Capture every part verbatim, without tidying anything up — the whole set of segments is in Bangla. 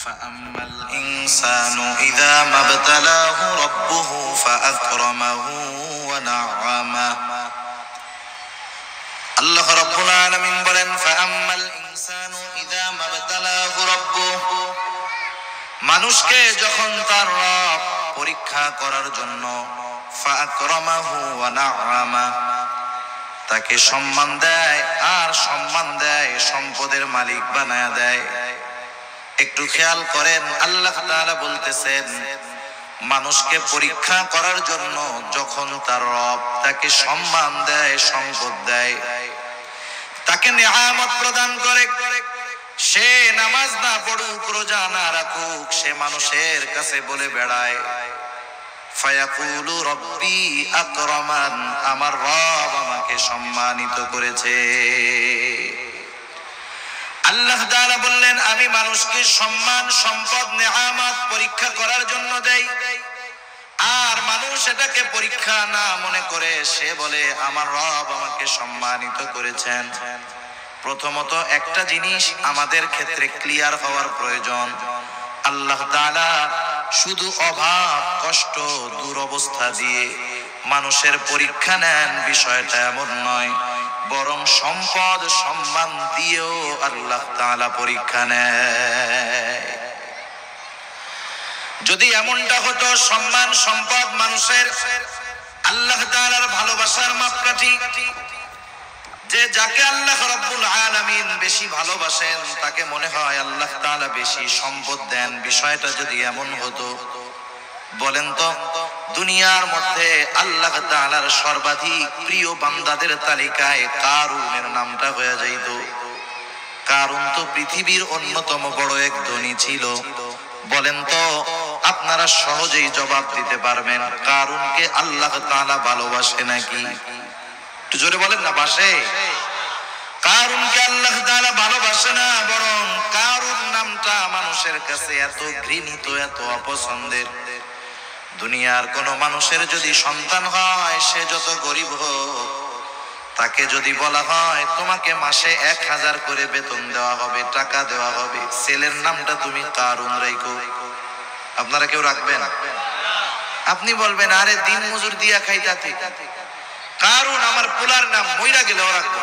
فأما الإنسان إذا ما ابتلاه ربه فأكرمه ونعمه আল্লাহ রাব্বুল আলামিন বলেন ফাআম্মাল ইনসানু ইযা মাবতালাহু রাব্বুহু মানুষকে যখন তার রব পরীক্ষা করার জন্য ফাআকরামাহু ওয়া না'আমা তাকে সম্মান দেয় আর সম্মান দেয় সম্পদের মালিক বানায়া দেয়। একটু খেয়াল করেন, আল্লাহ তাআলা বলতেছেন মানুষকে পরীক্ষা করার জন্য যখন তার রব তাকে সম্মান দেয়, সম্পদ দেয়, তাকে নিয়ামত প্রদান করে, সে নামাজ না পড়ুক, রোজা না রাখুক, সে মানুষের কাছে বলে বেড়ায় ফায়াকুলু রব্বি আকরামান, আমার রব আমাকে সম্মানিত করেছে। আল্লাহ তাআলা বললেন আমি মানুষকে সম্মান, সম্পদ, নিয়ামত পরীক্ষা করার জন্য দেই, আর মানুষ এটাকে পরীক্ষা না মনে করে সে বলে আমার রব আমাকে সম্মানিত করেছেন। প্রথমত একটা জিনিস আমাদের ক্ষেত্রে ক্লিয়ার হওয়ার প্রয়োজন, আল্লাহ তাআলা শুধু অভাব, কষ্ট, দুরবস্থা দিয়ে মানুষের পরীক্ষা নেন বিষয়টা এমন নয়, বরং সম্পদ, সম্মান দিয়েও আল্লাহ তাআলা পরীক্ষা নেয়। যদি এমনটা হতো সম্মান, সম্পদ মানুষের আল্লাহ তাআলার ভালোবাসার মাপকাঠি, যে যাকে আল্লাহ রাব্বুল আলামিন বেশি ভালোবাসেন তাকে মনে হয় আল্লাহ তাআলা বেশি সম্পদ দেন, বিষয়টা যদি এমন হতো, বলেন তো দুনিয়ার মধ্যে আল্লাহ তাআলার সর্বাধিক প্রিয় বান্দাদের তালিকায় কারুনের নামটা হয়ে যাইত। কারুন তো পৃথিবীর অন্যতম বড় এক ধনী ছিল। বলেন তো আপনারা সহজেই জবাব দিতে পারবেন কারুনকে আল্লাহ তাআলা ভালোবাসে নাকি? একটু জোরে বলেন না, বাসে? কারুনকে আল্লাহ তাআলা ভালোবাসে না, বরং কারুন নামটা মানুষের কাছে এত ঘৃণিত, এত অপছন্দের। দুনিয়ার কোন মানুষের যদি সন্তান হয়, সে যত গরিব হোক, তাকে যদি বলা হয় তোমাকে মাসে এক হাজার করে বেতন দেওয়া হবে, টাকা দেওয়া হবে, ছেলের নামটা তুমি কারুন রাখো, আপনারা কেউ রাখবেন? আপনি বলবেন আরে দিন মজুর দিয়া খাইতাতে, কারুন আমার পোলার নাম, মইরা গেলেও রাখবো।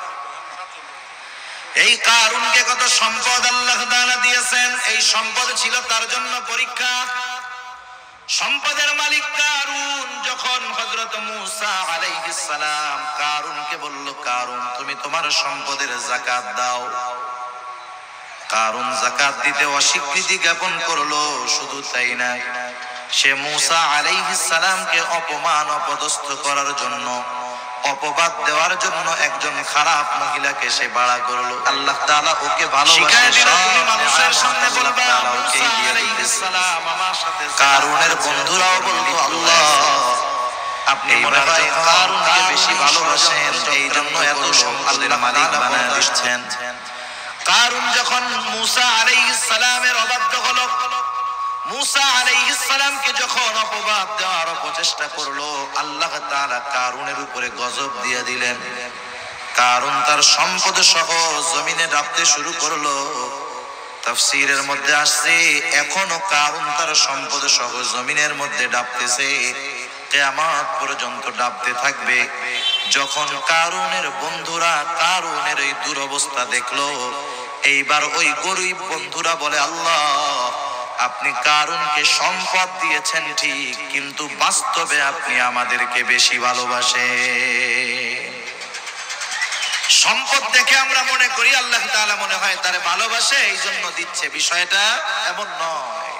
এই কারুনকে কত সম্পদ আল্লাহ তাআলা দিয়েছেন, এই সম্পদ ছিল তার জন্য পরীক্ষা। সম্পদের মালিক কারুন যখন হযরত মূসা আলাইহিস সালাম কারুনকে বলল কারুন তুমি তোমার সম্পদের যাকাত দাও, কারুন যাকাত দিতে অস্বীকৃতি জ্ঞাপন করলো। শুধু তাই না, সে মূসা আলাইহিস সালামকে অপমান, অপদস্থ করার জন্য, অপবাদ দেওয়ার জন্য একজন খারাপ মহিলাকে সে বাড়া করলো। আল্লাহ তাআলা ওকে ভালোবাসে, তুমি মানুষের সামনে বলবা মূসা আলাইহিস সালাম আমার সাথে। কারুনের বন্ধুরাও বলতো আল্লাহ আপনি মনে হয় কারুনকে বেশি ভালোবাসেন, এই জন্য এত সম্পদের মালিক বানায় দিচ্ছেন। কারুন যখন মূসা আলাইহিস সালামের অবাধ্য হলো, মূসা আলাইহিস সালামকে যখন অপবাদ দেওয়ার প্রচেষ্টা করলো, আল্লাহ তাআলা কারুনের উপরে গজব দিয়ে দিলেন। কারুন তার সম্পদ সহ জমিনে ডাবতে শুরু করলো। তাফসীরের মধ্যে আসছে এখনো কারুন তার সম্পদ সহ জমিনের মধ্যে ডাবতেছে, কিয়ামত পর্যন্ত ডাবতে থাকবে। যখন কারুনের বন্ধুরা কারুনের এই দুরবস্থা দেখলো, এইবার ওই গরিব বন্ধুরা বলে আল্লাহ আপনি কারুনকে সম্পদ দিয়েছেন ঠিক, কিন্তু বাস্তবে আপনি আমাদেরকে বেশি ভালোবাসেন। সম্পদ দেখে আমরা মনে করি আল্লাহ তাআলা মনে হয় তারে ভালোবাসে এই জন্য দিচ্ছে, বিষয়টা এমন নয়।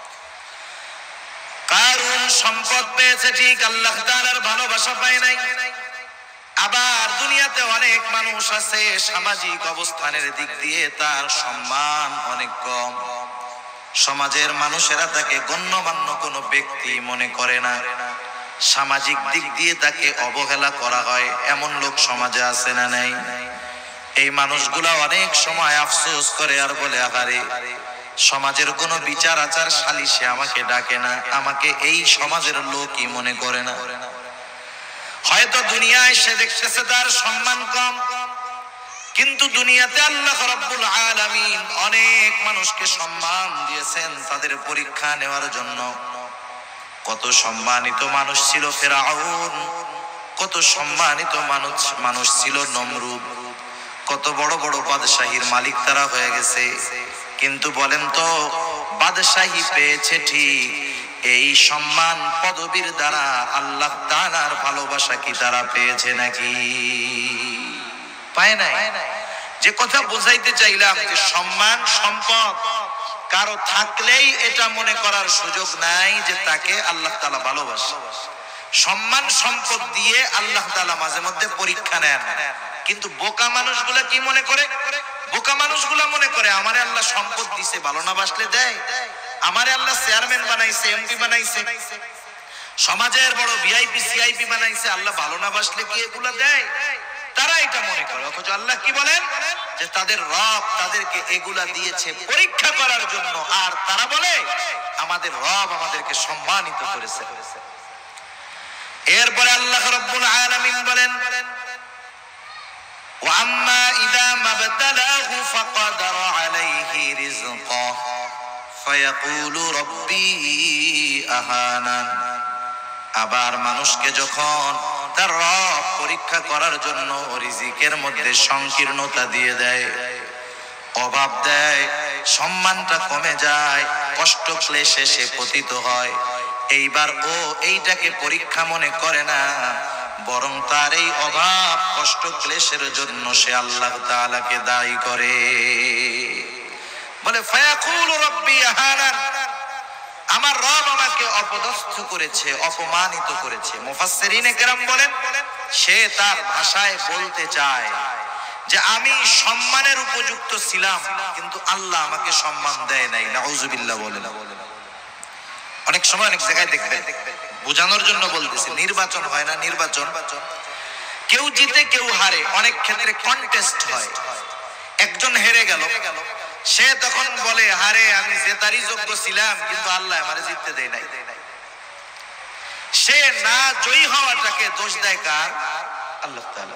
কারুন সম্পদ পেয়েছে ঠিক, আল্লাহ তাআলার ভালোবাসা পায় নাই। আবার দুনিয়াতে অনেক মানুষ আছে সামাজিক অবস্থানের দিক দিয়ে তার সম্মান অনেক কম, সমাজের মানুষেরা তাকে গণ্যমান্য কোনো ব্যক্তি মনে করে না, সামাজিক দিক দিয়ে তাকে অবহেলা করা হয়, এমন লোক সমাজে আছে না নাই? এই মানুষগুলা অনেক সময় আফসোস করে আর বলে আহারে সমাজের কোনো বিচার আচার সালিশে আমাকে ডাকে না, আমাকে এই সমাজের লোকই মনে করে না। হয়তো দুনিয়ায় সে দেখতেছে তার সম্মান কম, কিন্তু দুনিয়াতে আল্লাহ রাব্বুল আলামিন অনেক মানুষকে সম্মান দিয়েছেন তাদের পরীক্ষা নেওয়ার জন্য। কত সম্মানিত মানুষ ছিল ফিরআউন, কত সম্মানিত মানুষ মানুষ ছিল নমরুদ, কত বড় বড় বাদশাহীর মালিক তারা হয়ে গেছে। কিন্তু বলেন তো, বাদশাহী পেয়েছে ঠিক, এই সম্মান পদবীর দ্বারা আল্লাহ তাআলার ভালোবাসা কি তারা পেয়েছে নাকি? পায় নাই। যে কথা বুঝাইতে চাইলাম যে সম্মান সম্পদ কারো থাকলেই এটা মনে করার সুযোগ নাই যে তাকে আল্লাহ তাআলা ভালোবাসে। সম্মান সম্পদ দিয়ে আল্লাহ তাআলা মাঝে মধ্যে পরীক্ষা নেন। কিন্তু বোকা মানুষগুলা কি মনে করে? বোকা মানুষগুলা মনে করে আমারে আল্লাহ সম্পদ দিছে, ভালো না বাসলে দেয়। আমারে আল্লাহ চেয়ারম্যান বানাইছে, এমপি বানাইছে, সমাজের বড় ভিআইপি সিআইপি বানাইছে, আল্লাহ ভালো না বাসলে কি এগুলা দেয়? তারা এটা মনে করে। অথচ আল্লাহ কি বলেন যে তাদের রব তাদেরকে এগুলা দিয়েছে পরীক্ষা করার জন্য। আর তারা বলে আমাদের রব আমাদেরকে সম্মানিত করেছে। এরপরে আল্লাহ রাব্বুল আলামিন বলেন ওয়া আম্মা ইযা মাবতালাহু ফাকাদারা আলাইহি রিজকাহু ফায়াকুলু রাব্বি আহানান। আবার মানুষকে যখন তার রব পরীক্ষা করার জন্য রিজিকের মধ্যে সংকীর্ণতা দিয়ে দেয়, অভাব দেয়, সম্মানটা কমে যায়, কষ্ট ক্লেশে সে পতিত হয়, এইবার ও এইটাকে পরীক্ষা মনে করে না, বরং তার এই অভাব কষ্ট ক্লেশের জন্য সে আল্লাহ তাআলাকে দায়ী করে। বলে ফায়াকুলু রাব্বি আহানান, আমার রব আমাকে অপদস্থ করেছে, অপমানিত করেছে। মুফাসসিরিনে কেরাম বলেন সে তার ভাষায় বলতে চায় যে আমি সম্মানের উপযুক্ত ছিলাম কিন্তু আল্লাহ আমাকে সম্মান দেয় নাই। নাউজুবিল্লাহ বলেন। অনেক সময় অনেক জায়গায় দেখবেন, বোঝানোর জন্য বলতেছি, নির্বাচন হয় না, নির্বাচন কেউ জিতে কেউ হারে, অনেক ক্ষেত্রে কন্টেস্ট হয়। একজন হেরে গেল, সে তখন বলে হারে আমি জেতারই যোগ্য ছিলাম কিন্তু আল্লাহ আমারে জিততে দেয় নাই। সে না জয়ী হওয়াটাকে দোষ দেয় কার? আল্লাহ তাআলা।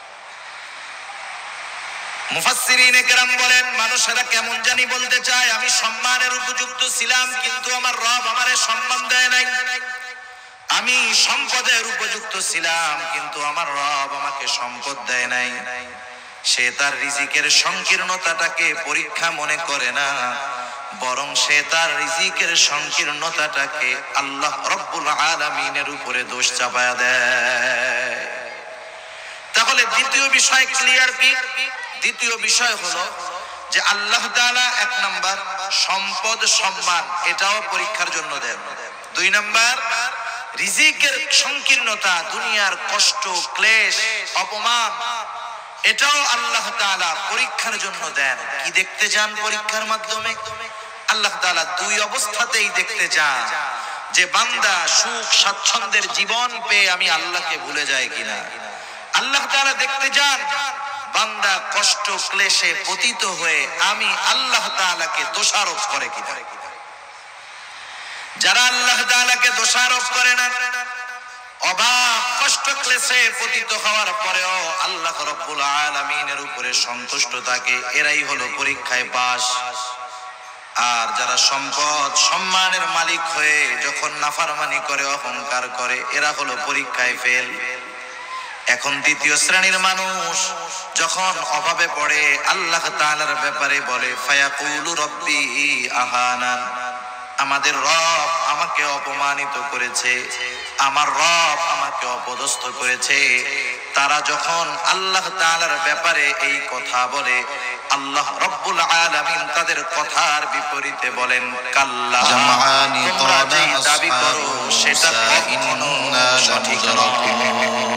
মুফাসসিরিনে কেরাম বলেন মানুষেরা কেমন জানি বলতে চায় আমি সম্মানের উপযুক্ত ছিলাম কিন্তু আমার রব আমারে সম্মান দেয় নাই, আমি সম্পদের উপযুক্ত ছিলাম কিন্তু আমার রব আমাকে সম্পদ দেয় নাই। সে তার রিজিকের সংকীর্ণতাটাকে পরীক্ষা মনে করে না, বরং সে তার রিজিকের সংকীর্ণতাটাকে আল্লাহ রাব্বুল আলামিনের উপরে দোষ চাপায়া দেয়। তাহলে দ্বিতীয় বিষয় ক্লিয়ার কি? দ্বিতীয় বিষয় হলো যে আল্লাহ তাআলা এক নাম্বার সম্পদ সম্মান এটাও পরীক্ষার জন্য দেন। দুই নাম্বার রিজিকের সংকীর্ণতা, দুনিয়ার কষ্ট ক্লেশ অপমান এটাও আল্লাহ তাআলা পরীক্ষার জন্য দেন। কি দেখতে চান পরীক্ষার মাধ্যমে? আল্লাহ তাআলা দুই অবস্থাতেই দেখতে চান যে বান্দা সুখ স্বাচ্ছন্দ্যের জীবন পেয়ে আমি আল্লাহকে ভুলে যাই কিনা। আল্লাহ তাআলা দেখতে চান বান্দা কষ্ট ক্লেশে পতিত হয়ে আমি আল্লাহ তাআলাকে দোষারোপ করে কিনা। যারা আল্লাহ তাআলাকে দোষারোপ করে না, অভাব কষ্ট ক্লেশে পতিত হওয়ার পরেও আল্লাহ রাব্বুল আলামিনের উপরে সন্তুষ্ট থাকে, এরাই হলো পরীক্ষায় পাস। আর যারা সম্পদ সম্মানের মালিক হয়ে যখন নাফরমানি করে অহংকার করে এরা হলো পরীক্ষায় ফেল। এখন দ্বিতীয় শ্রেণীর মানুষ যখন অভাবে পড়ে আল্লাহ তাআলার ব্যাপারে বলে ফায়াকুলু রাব্বি আহানান, আমাদের রব আমাকে অপমানিত করেছে, আমার রব আমাকে অপদস্থ করেছে। তারা যখন আল্লাহ তাআলার ব্যাপারে এই কথা বলে আল্লাহ রাব্বুল আলামিন তাদের কথার বিপরীতে বলেন কাল্লা, তোমরা যে দাবি করো সেটা কখনো সঠিক নয়।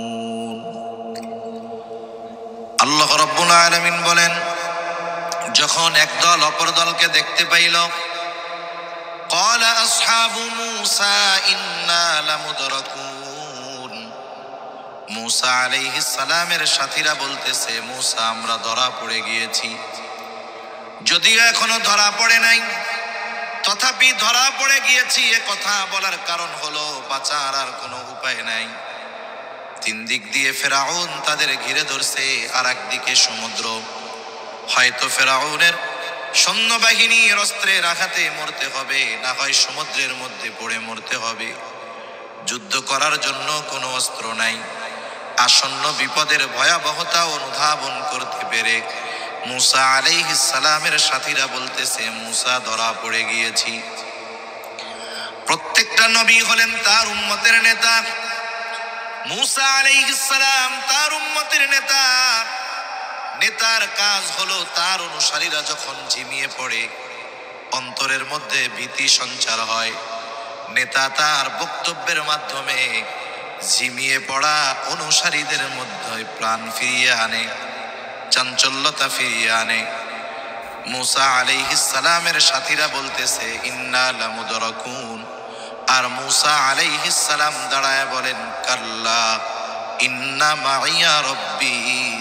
আল্লাহ রাব্বুল আলামিন বলেন যখন একদল অপর দলকে দেখতে পাইল قال أصحاب موسى إنا لمدركون, মুসা আলাইহিস সালামের সাথীরা বলতেছে মুসা আমরা ধরা পড়ে গিয়েছি। যদিও এখনো ধরা পড়ে নাই তথাপি ধরা পড়ে গিয়েছি এ কথা বলার কারণ হলো বাঁচার আর কোনো উপায় নাই। তিন দিক দিয়ে ফেরাউন তাদের ঘিরে ধরছে, আর একদিকে সমুদ্র। হয়তো ফেরাউনের সৈন্যবাহিনীর অস্ত্রের আঘাতে মরতে হবে, না হয় সমুদ্রের মধ্যে পড়ে মরতে হবে। যুদ্ধ করার জন্য কোনো অস্ত্র নাই। আসন্ন বিপদের ভয়াবহতা অনুধাবন করতে পেরে মূসা আলাইহিস সালামের সাথীরা বলতেছে, মূসা ধরা পড়ে গিয়েছি। প্রত্যেকটা নবী হলেন তার উম্মতের নেতা। মূসা আলাইহিস সালাম তার উম্মতের নেতা। নেতার কাজ হলো তার অনুসারীরা যখন ঝিমিয়ে পড়ে, অন্তরের মধ্যে ভীতি সঞ্চার হয়, নেতা তার বক্তব্যের মাধ্যমে ঝিমিয়ে পড়া অনুসারীদের মধ্যে প্রাণ ফিরিয়ে আনে, চাঞ্চল্যতা ফিরিয়ে আনে। মূসা আলাইহিস সালামের সাথীরা বলতেছে, ইন্না লামুদরাকুন। আর মূসা আলাইহিস সালাম দাঁড়ায় বলেন, কাল্লা ইন্না মাইয়া রব্বি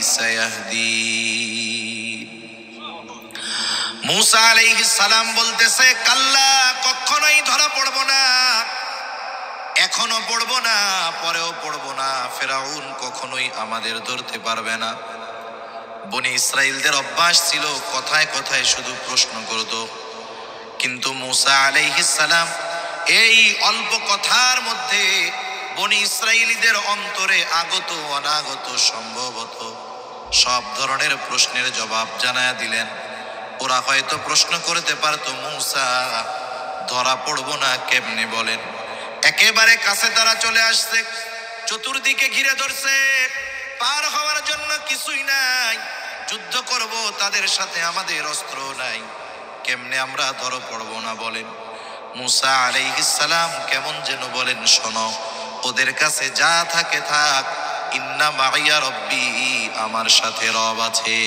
সায়াহদিন। মূসা আলাইহিস সালাম বলতেছে, কাল্লা, কখনোই ধরা পড়বো না, এখনো পড়বো না, পরেও পড়বো না। ফেরাউন কখনোই আমাদের ধরতে পারবে না। বনি ইসরাইলদের অভ্যাস ছিল কথায় কথায় শুধু প্রশ্ন করত, কিন্তু মূসা আলাইহিস সালাম এই অল্প কথার মধ্যে বনি ইসরাইলীদের অন্তরে আগত অনাগত সম্ভবত সব ধরনের প্রশ্নের জবাব জানায়া দিলেন। ওরা হয়তো প্রশ্ন করতে পারতো, মূসা ধরা পড়বো না কেমনে বলেন? একেবারে কাছে তারা চলে আসছে, চতুর্দিকে ঘিরে ধরছে, পার হওয়ার জন্য কিছুই নাই। যুদ্ধ করব তাদের সাথে, আমাদের অস্ত্র নাই, কেমনে আমরা ধরা পড়বো না বলেন? মূসা আলাইহিস সালাম কেমন যেন বলেন, শোনো, ওদের কাছে যা থাকে থাক, ইন্না মাইয়া রব্বি, আমার সাথে রব আছে।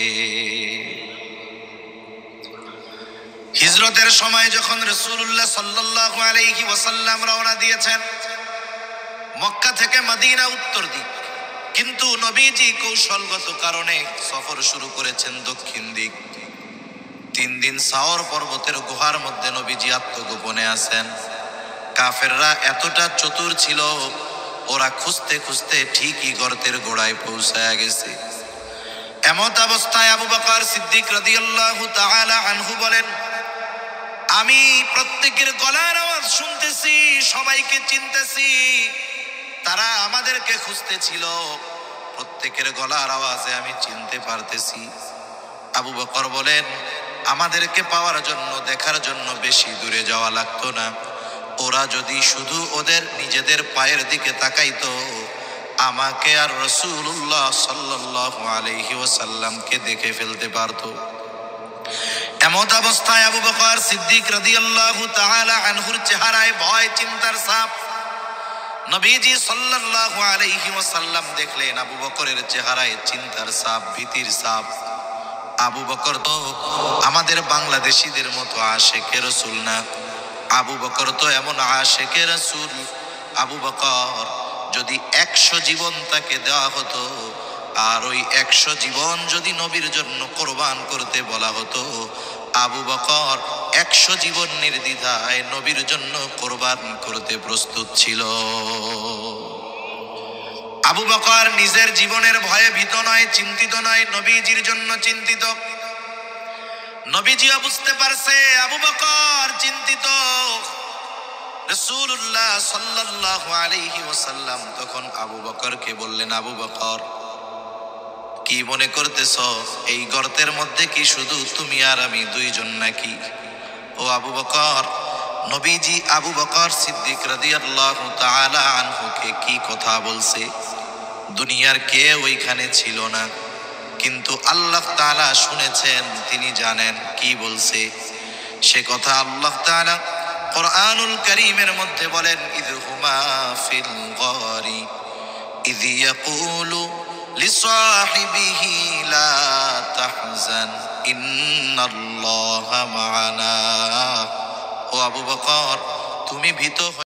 হিজরতের সময় যখন রাসূলুল্লাহ সাল্লাল্লাহু আলাইহি ওয়াসাল্লাম রওনা দিয়েছেন মক্কা থেকে মদিনা উত্তর দিক, কিন্তু নবীজি কৌশলগত কারণে সফর শুরু করেছেন দক্ষিণ দিক। তিন দিন সাওর পর্বতের গুহার মধ্যে নবীজি আত্মগোপনে আছেন। কাফেররা এতটা চতুর ছিল, ওরা খুঁজতে খুঁজতে ঠিকই গর্তের গোড়ায় পৌঁছায়া গেছে। এমত অবস্থায় আবু বকর সিদ্দিক রাদিয়াল্লাহু তাআলা আনহু বলেন, আমি প্রত্যেকের গলার আওয়াজ শুনতেছি, সবাইকে চিনতেছি, তারা আমাদেরকে খুঁজতেছিল, প্রত্যেকের গলার আওয়াজে আমি চিনতে পারতেছি। আবু বকর বলেন, আমাদেরকে পাওয়ার জন্য, দেখার জন্য বেশি দূরে যাওয়া লাগতো না। ওরা যদি শুধু ওদের নিজেদের পায়ের দিকে তাকাইতো, আমাকে আর রাসূলুল্লাহ সাল্লাল্লাহু আলাইহি ওয়াসাল্লামকে দেখে ফেলতে পারতো। এমত অবস্থায় আবু বকর সিদ্দিক রাদিয়াল্লাহু তাআলা আনহুর চেহারায় ভয়, চিন্তার ছাপ। নবীজি সাল্লাল্লাহু আলাইহি ওয়াসাল্লাম দেখলেন আবু বকরের চেহারায় চিন্তার ছাপ, ভীতির ছাপ। আবু বকর তো আমাদের বাংলাদেশীদের মতো আশেকে রাসূল না, আবু বকর তো এমন আশেকে রাসূল। আবু বকর যদি একশো জীবন তাকে দেওয়া হতো, আর ওই একশো জীবন যদি নবীর জন্য কোরবান করতে বলা হতো, আবু বকর একশো জীবন নির্দ্বিধায় নবীর জন্য কোরবান করতে প্রস্তুত ছিল। আবু বকর নিজের জীবনের ভয়ে ভীত নয়, চিন্তিত নয়, নবীজির জন্য চিন্তিত। নবীজিও বুঝতে পারছে আবু বকর চিন্তিত। রাসূলুল্লাহ সাল্লাল্লাহু আলাইহি ওয়াসাল্লাম তখন আবু বকরকে বললেন, আবু বকর, কি মনে করতেছ? এই গর্তের মধ্যে কি শুধু তুমি আর আমি দুইজন নাকি? ও আবু বকর, নবীজি আবু বকর সিদ্দিক রাদিয়াল্লাহু তাআলা আনহুকে কি কথা বলছে, দুনিয়ার কেউ ওইখানে ছিল না, কিন্তু আল্লাহ তাআলা শুনেছেন, তিনি জানেন কি বলছে। সে কথা আল্লাহ তাআলা কুরআনুল কারীমের মধ্যে বলেন, ইযহুমা ফিল গারি ইয ইয়াকুলু লিসাহিবিহি লা তাহজান ইন্নাল্লাহা মা'ানা। ও আবু বকর, তুমি ভীত